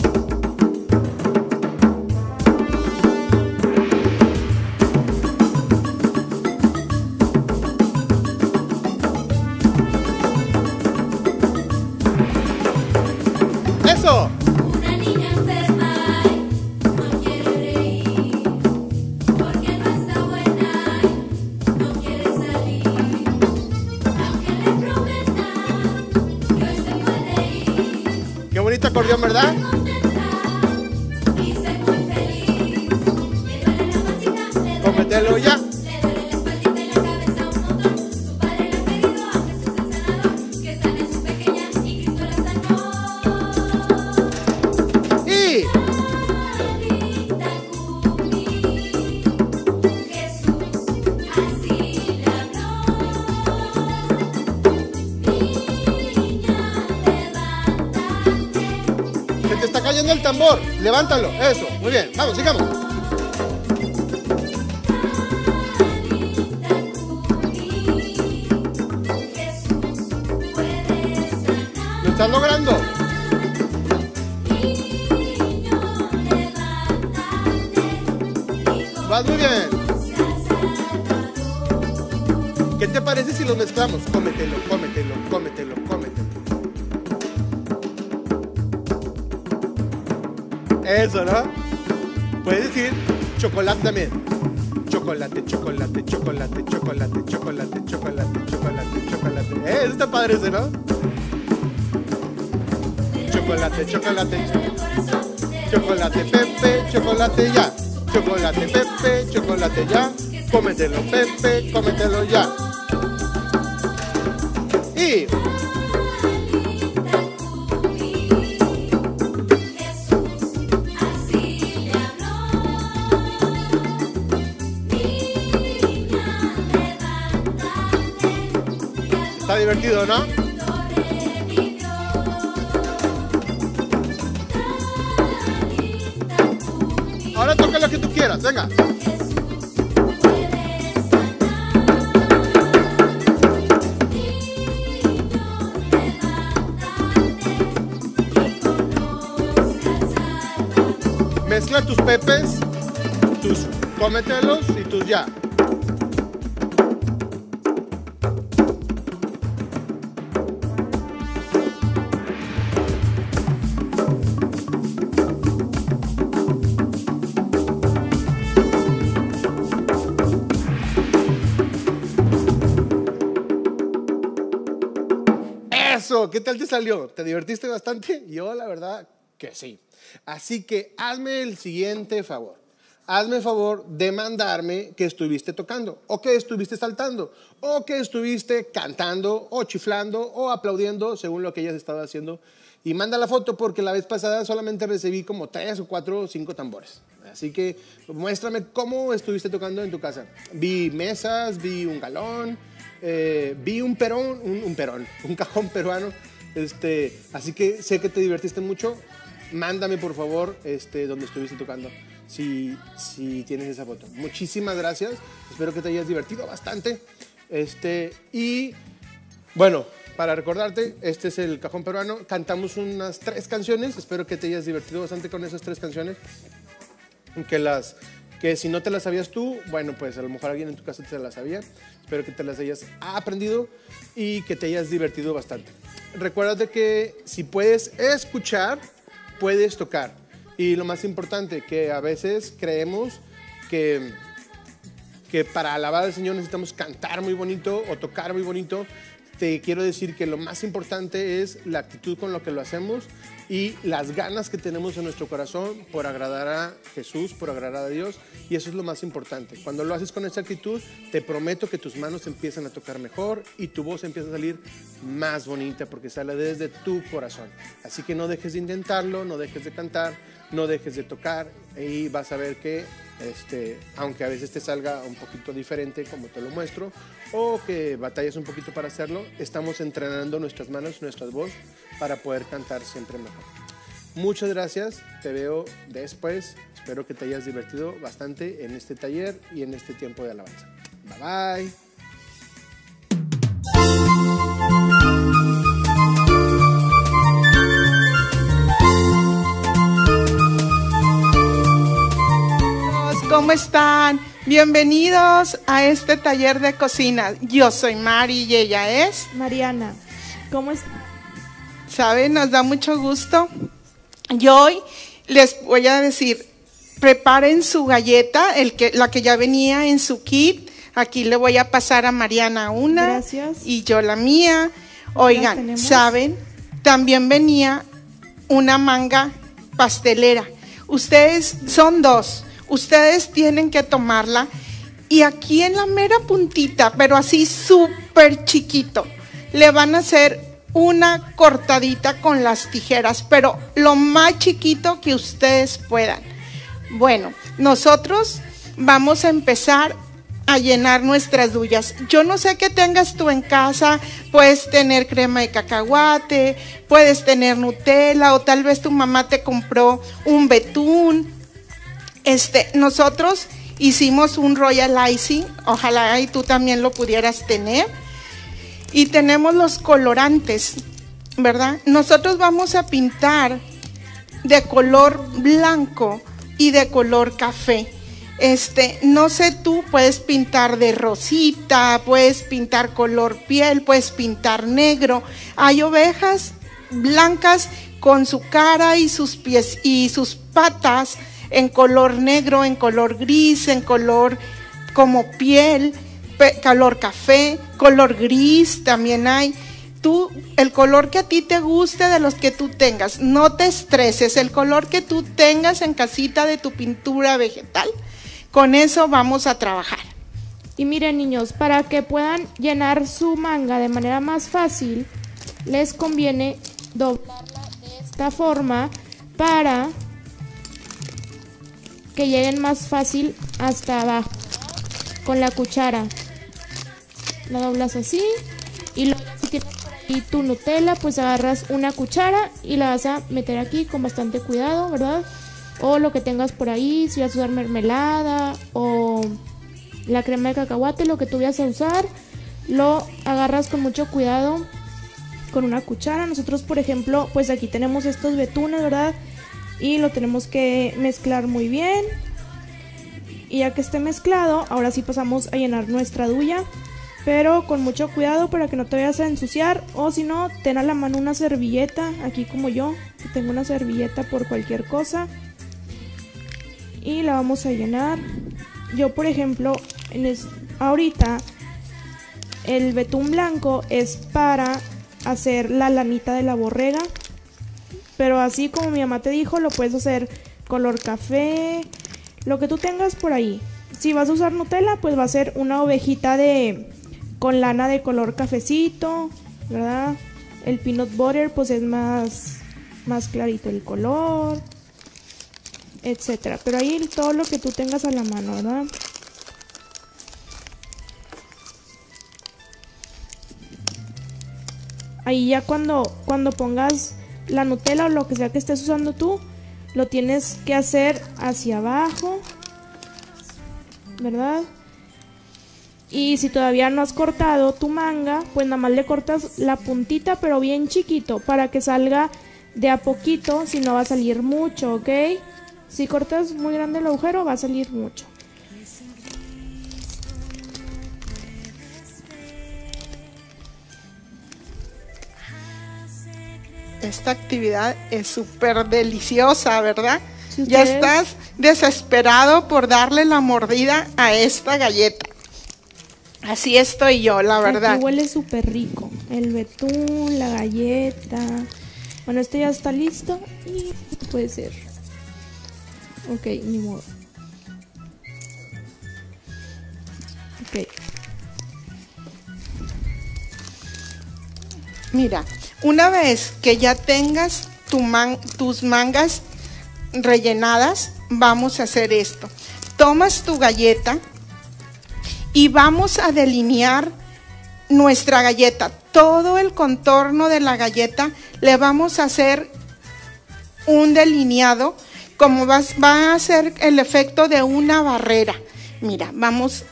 ¡Eso! Una niña enferma no quiere reír, porque no está buena, no quiere salir, aunque le prometan que hoy se puede ir. Qué bonito acordeón, ¿verdad? Y ser muy feliz. cómetelo ya. Y se te está cayendo el tambor, levántalo, eso, muy bien, vamos, sigamos. Lo estás logrando. Vas muy bien. ¿Qué te parece si los mezclamos? Cómetelo, cómetelo, cómetelo, cómetelo. Eso, ¿no? Puedes decir chocolate también. Chocolate, chocolate, chocolate, chocolate, chocolate, chocolate, chocolate, chocolate. Eh, eso está padre ese, ¿no? Chocolate, chocolate. Chocolate, Pepe, chocolate ya. Chocolate, Pepe, chocolate ya. Cómetelo, Pepe, cómetelo ya. Y está divertido, ¿no? Ahora toca lo que tú quieras, venga. Mezcla tus pepes, tus cómetelos y tus ya. Eso, ¿qué tal te salió? ¿Te divertiste bastante? Yo la verdad que sí. Así que hazme el siguiente favor. Hazme el favor de mandarme que estuviste tocando, o que estuviste saltando, o que estuviste cantando, o chiflando, o aplaudiendo, según lo que hayas estado haciendo. Y manda la foto, porque la vez pasada solamente recibí como tres o cuatro o cinco tambores. Así que muéstrame cómo estuviste tocando en tu casa. Vi mesas, vi un galón, eh, vi un perón, un, un perón, un cajón peruano. Este, así que sé que te divertiste mucho. Mándame por favor este, donde estuviste tocando, si, si tienes esa foto. Muchísimas gracias, espero que te hayas divertido bastante. Este, y bueno, para recordarte, este es el Cajón Peruano. Cantamos unas tres canciones, espero que te hayas divertido bastante con esas tres canciones. Que, las, que si no te las sabías tú, bueno, pues a lo mejor alguien en tu casa te las sabía. Espero que te las hayas aprendido y que te hayas divertido bastante. Recuérdate que si puedes escuchar, puedes tocar. Y lo más importante, que a veces creemos que, que para alabar al Señor necesitamos cantar muy bonito o tocar muy bonito. Te quiero decir que lo más importante es la actitud con lo que lo hacemos y las ganas que tenemos en nuestro corazón por agradar a Jesús, por agradar a Dios, y eso es lo más importante. Cuando lo haces con esa actitud, te prometo que tus manos empiezan a tocar mejor y tu voz empieza a salir más bonita porque sale desde tu corazón. Así que no dejes de intentarlo, no dejes de cantar, no dejes de tocar, y vas a ver que este, aunque a veces te salga un poquito diferente como te lo muestro, o que batalles un poquito para hacerlo, estamos entrenando nuestras manos, nuestras voces para poder cantar siempre mejor. Muchas gracias, te veo después, espero que te hayas divertido bastante en este taller y en este tiempo de alabanza. Bye bye. ¿Cómo están? Bienvenidos a este taller de cocina. Yo soy Mari y ella es Mariana. ¿Cómo es? ¿Saben? Nos da mucho gusto. Yo hoy les voy a decir, preparen su galleta, el que, la que ya venía en su kit. Aquí le voy a pasar a Mariana una. Gracias. Y yo la mía. Oigan, ¿saben? También venía una manga pastelera. Ustedes son dos. Ustedes tienen que tomarla Y aquí en la mera puntita, pero así súper chiquito, le van a hacer una cortadita con las tijeras, pero lo más chiquito que ustedes puedan. Bueno, nosotros vamos a empezar a llenar nuestras duyas. Yo no sé qué tengas tú en casa, puedes tener crema de cacahuate, puedes tener Nutella, o tal vez tu mamá te compró un betún. Este, nosotros hicimos un royal icing, ojalá y tú también lo pudieras tener. Y tenemos los colorantes, ¿verdad? Nosotros vamos a pintar de color blanco y de color café. Este, no sé tú, puedes pintar de rosita, puedes pintar color piel, puedes pintar negro. Hay ovejas blancas con su cara y sus pies y sus patas en color negro, en color gris, en color como piel, color café, color gris también hay. Tú, el color que a ti te guste de los que tú tengas, no te estreses, el color que tú tengas en casita de tu pintura vegetal, con eso vamos a trabajar. Y miren, niños, para que puedan llenar su manga de manera más fácil, les conviene doblarla de esta forma para que lleguen más fácil hasta abajo con la cuchara. La doblas así y luego, si tienes por ahí tu Nutella, pues agarras una cuchara y la vas a meter aquí con bastante cuidado, ¿verdad? O lo que tengas por ahí, si vas a usar mermelada o la crema de cacahuate, lo que tú vayas a usar, lo agarras con mucho cuidado con una cuchara. Nosotros, por ejemplo, pues aquí tenemos estos betunes, ¿verdad? Y lo tenemos que mezclar muy bien. Y ya que esté mezclado, ahora sí pasamos a llenar nuestra duya, pero con mucho cuidado para que no te vayas a ensuciar, o si no, ten a la mano una servilleta, aquí como yo, que tengo una servilleta por cualquier cosa, y la vamos a llenar. Yo, por ejemplo, en es, ahorita el betún blanco es para hacer la lanita de la borrega, pero así como mi mamá te dijo, lo puedes hacer color café, lo que tú tengas por ahí. Si vas a usar Nutella, pues va a ser una ovejita de con lana de color cafecito, ¿verdad? El peanut butter pues es más, más clarito el color, etcétera. Pero ahí todo lo que tú tengas a la mano, ¿verdad? Ahí ya cuando, cuando pongas la Nutella o lo que sea que estés usando tú, lo tienes que hacer hacia abajo, ¿verdad? Y si todavía no has cortado tu manga, pues nada más le cortas la puntita, pero bien chiquito, para que salga de a poquito, si no va a salir mucho, ¿ok? Si cortas muy grande el agujero, va a salir mucho. Esta actividad es súper deliciosa, ¿verdad? Si ya ustedes... estás desesperado por darle la mordida a esta galleta. Así estoy yo, la verdad. Aquí huele súper rico. El betún, la galleta. Bueno, este ya está listo y puede ser. Ok, ni modo. Ok. Mira, una vez que ya tengas tu man, tus mangas rellenadas, vamos a hacer esto. Tomas tu galleta y vamos a delinear nuestra galleta. Todo el contorno de la galleta le vamos a hacer un delineado, como va, va a hacer el efecto de una barrera. Mira, vamos...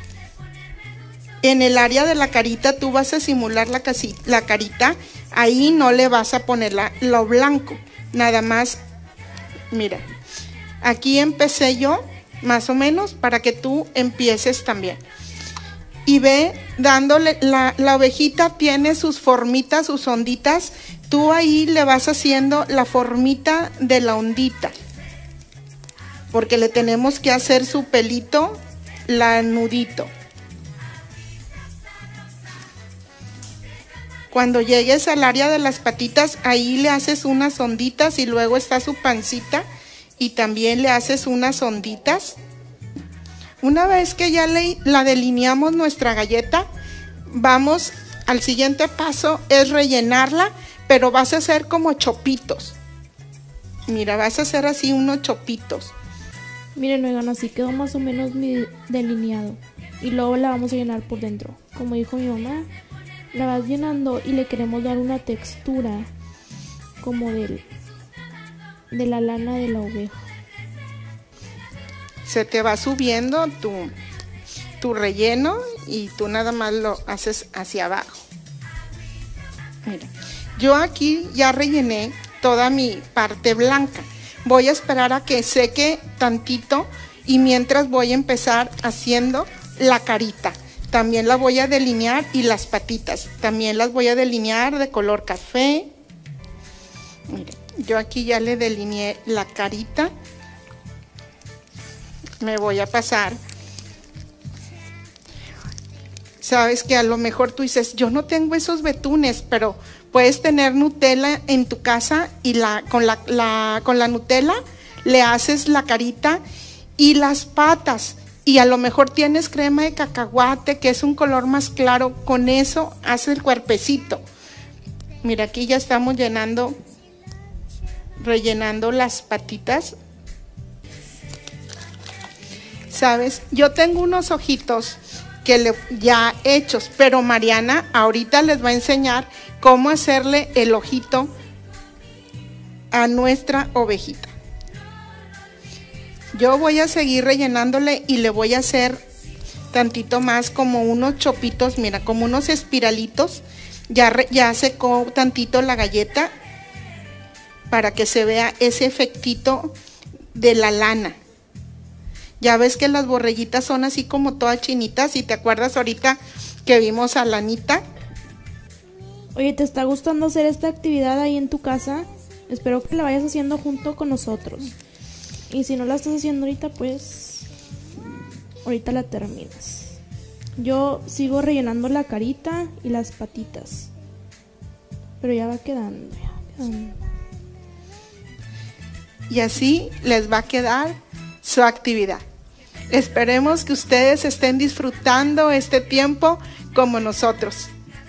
En el área de la carita tú vas a simular la, casi, la carita, ahí no le vas a poner la, lo blanco, nada más, mira, aquí empecé yo, más o menos, para que tú empieces también. Y ve, dándole, la, la ovejita tiene sus formitas, sus onditas, tú ahí le vas haciendo la formita de la ondita, porque le tenemos que hacer su pelito, la nudito. Cuando llegues al área de las patitas, ahí le haces unas onditas y luego está su pancita y también le haces unas onditas, una vez que ya le, la delineamos nuestra galleta, vamos al siguiente paso, es rellenarla, pero vas a hacer como chopitos. Mira, vas a hacer así unos chopitos. Miren, oigan, así quedó más o menos mi delineado. Y luego la vamos a llenar por dentro. Como dijo mi mamá, la vas llenando y le queremos dar una textura como del, de la lana de la oveja. Se te va subiendo tu, tu relleno y tú nada más lo haces hacia abajo. Mira, yo aquí ya rellené toda mi parte blanca. Voy a esperar a que seque tantito y mientras voy a empezar haciendo la carita. También la voy a delinear y las patitas. También las voy a delinear de color café. Mira, yo aquí ya le delineé la carita. Me voy a pasar. Sabes que a lo mejor tú dices, yo no tengo esos betunes, pero puedes tener Nutella en tu casa y la, con, la, la, con la Nutella le haces la carita y las patas. Y a lo mejor tienes crema de cacahuate, que es un color más claro, con eso haces el cuerpecito. Mira, aquí ya estamos llenando, rellenando las patitas. ¿Sabes? Yo tengo unos ojitos que le, ya hechos, pero Mariana ahorita les va a enseñar cómo hacerle el ojito a nuestra ovejita. Yo voy a seguir rellenándole y le voy a hacer tantito más como unos chopitos, mira, como unos espiralitos. Ya, re, ya secó tantito la galleta para que se vea ese efectito de la lana. Ya ves que las borreguitas son así como todas chinitas. ¿Y te acuerdas ahorita que vimos a Lanita? Oye, ¿te está gustando hacer esta actividad ahí en tu casa? Espero que la vayas haciendo junto con nosotros. Y si no la estás haciendo ahorita, pues ahorita la terminas. Yo sigo rellenando la carita y las patitas. Pero ya va quedando, ya va quedando. Y así les va a quedar su actividad. Esperemos que ustedes estén disfrutando este tiempo como nosotros.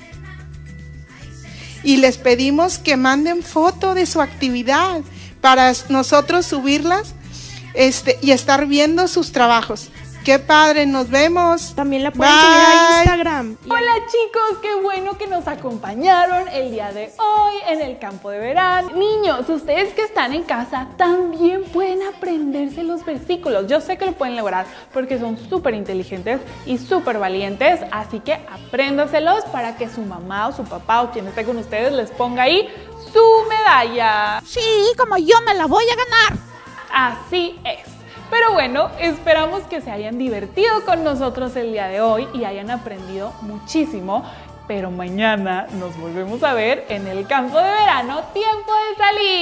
Y les pedimos que manden foto de su actividad para nosotros subirlas este, y estar viendo sus trabajos. ¡Qué padre! ¡Nos vemos! También la pueden subir a Instagram. Hola chicos, qué bueno que nos acompañaron el día de hoy en el campo de verano. Niños, ustedes que están en casa también pueden aprenderse los versículos. Yo sé que lo pueden lograr porque son súper inteligentes y súper valientes, así que apréndaselos para que su mamá o su papá o quien esté con ustedes les ponga ahí su medalla. Sí, como yo me la voy a ganar. Así es. Pero bueno, esperamos que se hayan divertido con nosotros el día de hoy y hayan aprendido muchísimo. Pero mañana nos volvemos a ver en el campo de verano, tiempo de salir.